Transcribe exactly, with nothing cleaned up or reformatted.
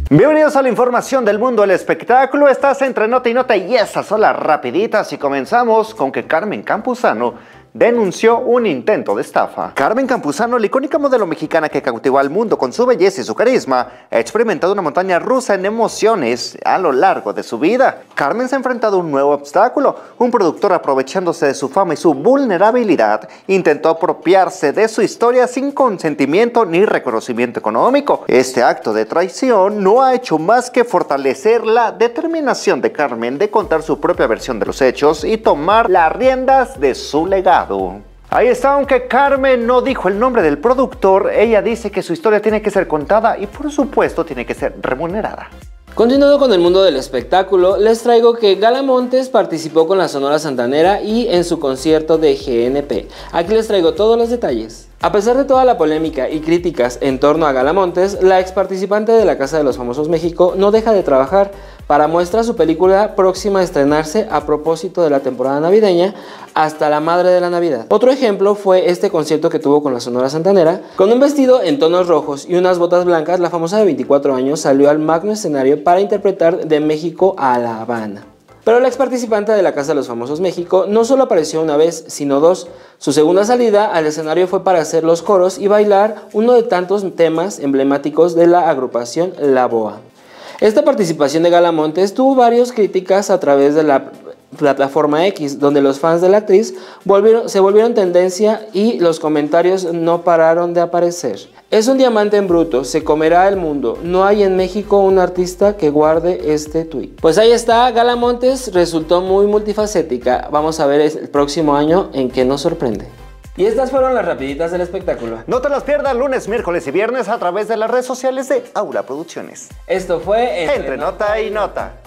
Bienvenidos a la información del mundo del espectáculo. Estás entre Nota y Nota y esas son las rapiditas. Y comenzamos con que Carmen Campuzano denunció un intento de estafa. Carmen Campuzano, la icónica modelo mexicana que cautivó al mundo con su belleza y su carisma, ha experimentado una montaña rusa en emociones a lo largo de su vida. Carmen se ha enfrentado a un nuevo obstáculo. Un productor, aprovechándose de su fama y su vulnerabilidad, intentó apropiarse de su historia sin consentimiento ni reconocimiento económico. Este acto de traición no ha hecho más que fortalecer la determinación de Carmen de contar su propia versión de los hechos y tomar las riendas de su legado. Ahí está, aunque Carmen no dijo el nombre del productor, ella dice que su historia tiene que ser contada y por supuesto tiene que ser remunerada. Continuando con el mundo del espectáculo, les traigo que Gala Montes participó con la Sonora Santanera y en su concierto de G N P. Aquí les traigo todos los detalles. A pesar de toda la polémica y críticas en torno a Gala Montes, la ex participante de la Casa de los Famosos México no deja de trabajar para muestra su película próxima a estrenarse a propósito de la temporada navideña, Hasta la Madre de la Navidad. Otro ejemplo fue este concierto que tuvo con la Sonora Santanera. Con un vestido en tonos rojos y unas botas blancas, la famosa de veinticuatro años salió al magno escenario para interpretar De México a La Habana. Pero la ex participante de la Casa de los Famosos México no solo apareció una vez, sino dos. Su segunda salida al escenario fue para hacer los coros y bailar uno de tantos temas emblemáticos de la agrupación La Boa. Esta participación de Gala Montes tuvo varias críticas a través de la plataforma X, donde los fans de la actriz volvieron, se volvieron tendencia y los comentarios no pararon de aparecer. Es un diamante en bruto, se comerá el mundo, no hay en México un artista que guarde este tuit. Pues ahí está, Gala Montes resultó muy multifacética, vamos a ver el próximo año en qué nos sorprende. Y estas fueron las rapiditas del espectáculo. No te las pierdas lunes, miércoles y viernes a través de las redes sociales de Aura Producciones. Esto fue Entre, Entre Nota y Nota.